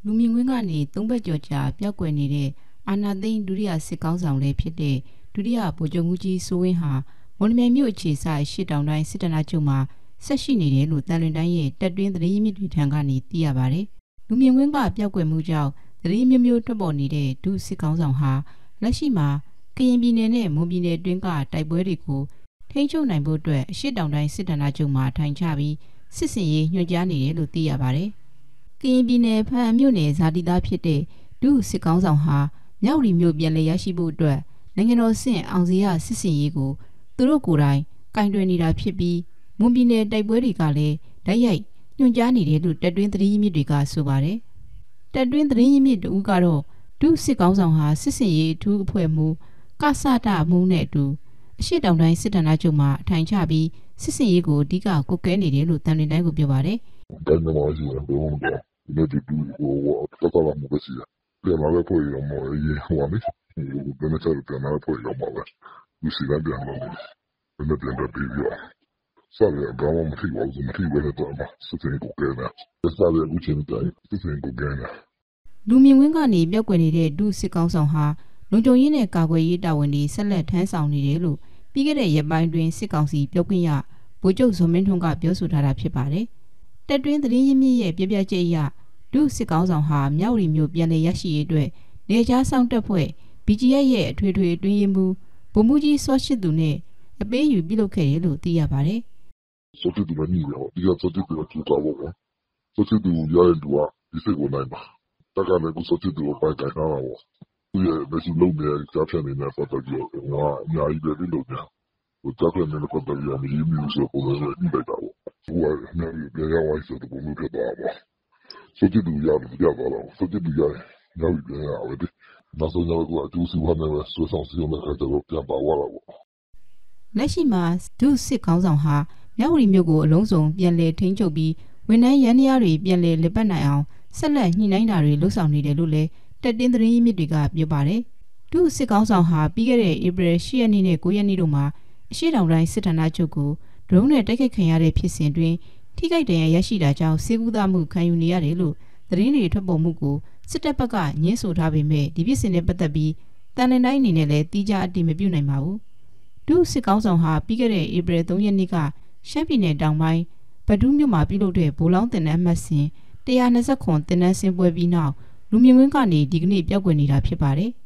လူမြင့်ကွင်းကနေ3ဘက်ကျော်ကြာပျောက်ကွယ်နေတဲ့အာနာသိန်းဒုတိယစစ်ကောင်းဆောင်လည်းဖြစ်တဲ့ဒုတိယဗိုလ်ချုပ်မှုကြီးစိုးဝင်းဟာမော်လမြိုင်မြို့အခြေဆိုင်ရှစ်တောင်တိုင်းစစ်တနာချုပ်မှာဆက်ရှိနေတယ်လို့တန်လွင်တိုင်းရဲ့တက်တွင်းသတင်းရင်းမြစ်တွေထံကနေသိရပါတယ်။လူမြင့်ကွင်းကပျောက်ကွယ်မှုကြောင့်သတင်းမျိုးမျိုးထွက်ပေါ်နေတဲ့ဒုစစ်ကောင်းဆောင်ဟာလက်ရှိမှာကရင်ပြည်နယ်နဲ့မွန်ပြည်နယ်တွင်းကတိုက်ပွဲတွေကိုထိန်းချုပ်နိုင်ဖို့အတွက်အရှစ်တောင်တိုင်းစစ်တနာချုပ်မှာထိုင်ချပြီးစစ်စင်ရေးညွှန်ကြားနေတယ်လို့သိရပါတယ်။ကရင်ပြည်နယ်ဖန်မြို့နယ်ဇာတိသားဖြစ်တဲ့ဒုစစ်ကောင်းဆောင်ဟာမြောက်ရီမြို့ပြန်လည်ရရှိဖို့အတွက်နိုင်ငံတော်ဆင့်အောင်စရာစစ်စင်ရေးကိုသူတို့ကိုယ်တိုင်ကင်တွယ်နေတာဖြစ်ပြီးမွန်ပြည်နယ်တိုက်ပွဲတွေကလည်းဓာတ်ရိုက်ညွှန်ကြားနေတယ်လို့တက်တွင်းသတင်းရင်းမြစ်တွေကဆိုပါတယ်။တက်တွင်းသတင်းရင်းမြစ်တူကတော့ဒုစစ်ကောင်းဆောင်ဟာစစ်စင်ရေးအထူးအဖွဲ့မှူးကဆဒမှုနဲ့အတူအရှေ့တောင်တိုင်းစစ်ဌာနချုပ်မှာအထိုင်ချပြီးစစ်စင်ရေးကိုအဓိကကွက်ကဲနေတယ်လို့တန်လွင်တိုင်းကိုပြောပါတယ်။တိုင်းမှာရှိတယ်ဘုံတော့ဒီတူဟိုတကလာမှုပဲရှိတယ်။ပြန်လာတဲ့ဖွဲ့ရောမရေးဟိုပါလေ။ဘယ်နဲ့ချက်ပြန်လာတဲ့ဖွဲ့ရောမှာပဲ။ဒီစီကပြန်လာတယ်။ဘယ်နဲ့ပြန်တဲ့ပြီးရော။စားရတော့မထိပါဘူးမထိဘဲတော့မှစစ်စင်ကိုကဲတယ်။စားရဦးချင်းတိုင်းစစ်စင်ကိုကဲတယ်။လူမြင့်ဝင်းကနေပြောက်ကွယ်နေတဲ့ဒုစစ်ကောင်းဆောင်ဟာလုံခြုံရေးနဲ့ကာကွယ်ရေးတာဝန်တွေဆက်လက်ထမ်းဆောင်နေတယ်လို့ပြီးခဲ့တဲ့ရက်ပိုင်းတွင်စစ်ကောင်စီပြောခွင့်ရဗိုလ်ချုပ်ဇော်မင်းထွန်းကပြောဆိုထားတာဖြစ်ပါတယ်။တက်တွင်းသတင်းရင်းမြစ်ရဲ့ပြပြချက်အရဒုစစ်ကောင်းဆောင်ဟာမြောက်ရီမြို့ပြန်လည်ရရှိရေးအတွက်နေကြားဆောင်တက်ဖွဲ့ BGF ရဲ့အထွေထွေအတွင်းရေးမှူးဗိုလ်မှူးကြီးစောရှိသူနဲ့အပေးယူပြုလုပ်ခဲ့တယ်လို့သိရပါတယ်။စောရှိသူလည်းညီရောဒီကစောရှိသူကကြိုးစားဖို့ပေါ့။စောရှိသူရတဲ့လူကဒီစိတ်ကိုနိုင်ပါ။တက်ကလည်းကိုစောရှိသူကိုပိုင်တိုင်ထားတာပေါ့။သူရဲ့လက်ရှိလုပ်နေတဲ့ကြားဖြတ်နေတဲ့ပတ်သက်ပြီးတော့ငါအများကြီးပဲလုပ်ကြ။ဟိုကြားဖြတ်နေတဲ့ပတ်သက်ပြီးတော့မရင်းမြူဆိုပုံစံနဲ့ညှိလိုက်တာပေါ့။ဟိုကလည်းပြန်ရောက်သွားဆိုတဲ့ပုံမျိုးဖြစ်သွားတာပေါ့။စောရှိသူရတယ်ကြားသွားတော့စောရှိသူရတယ်ရောက်ပြီပြန်ရအောင်လေ။နောက်ဆုံးတော့ကအကျိုးစီးပွားနဲ့ပဲဆွေးဆောင်စီအောင်လည်းတော့ပြန်ပါသွားတာပေါ့။လက်ရှိမှာဒုစစ်ကောင်းဆောင်ဟာမြောက်ရီမြို့ကိုအလုံးစုံပြန်လည်ထိန်းချုပ်ပြီးဝန်ထမ်းရန်တရားတွေပြန်လည်လက်ပတ်နိုင်အောင်ဆက်လက်ညှိနှိုင်းတာတွေလှုပ်ဆောင်နေတယ်လို့လည်းတက်တင်းသတင်းရင်းမြစ်တွေကပြောပါတယ်။ဒုစစ်ကောင်းဆောင်ဟာပြီးခဲ့တဲ့ဧပြီ10ရက်နေ့နဲ့9ရက်နေ့တို့မှာအရှေ့တောင်တိုင်းစစ်ဌာနချုပ်ကိုဒရုန်းနဲ့တိုက်ခိုက်ခံရတဲ့ဖြစ်စဉ်တွင်ထိခိုက်ဒဏ်ရာရရှိတာကြောင့်စေကူးသားမှုခံယူနေရတယ်လို့သတင်းတွေထွက်ပေါ်မှုကိုစစ်တပ်ဘက်ကညှင်းဆိုထားပေမဲ့ဒီဖြစ်စဉ်နဲ့ပတ်သက်ပြီးတန်လန်တိုင်းအနေနဲ့လည်းတီးခြားအတည်မပြုနိုင်ပါဘူး။ဒုစစ်ကောင်းဆောင်ဟာပြီးခဲ့တဲ့ဧပြီ3ရက်နေ့ကရှမ်းပြည်နယ်တောင်ပိုင်းဗဒူးမြို့မှာပြုလုပ်တဲ့ဗိုလ်လောင်းတင်နန်းမှတ်စဉ်129တင်နန်းဆင်းပွဲပြီးနောက်လူမြင့်ဝင်းကနေဒီကနေ့ပြောက်ကွယ်နေတာဖြစ်ပါတယ်။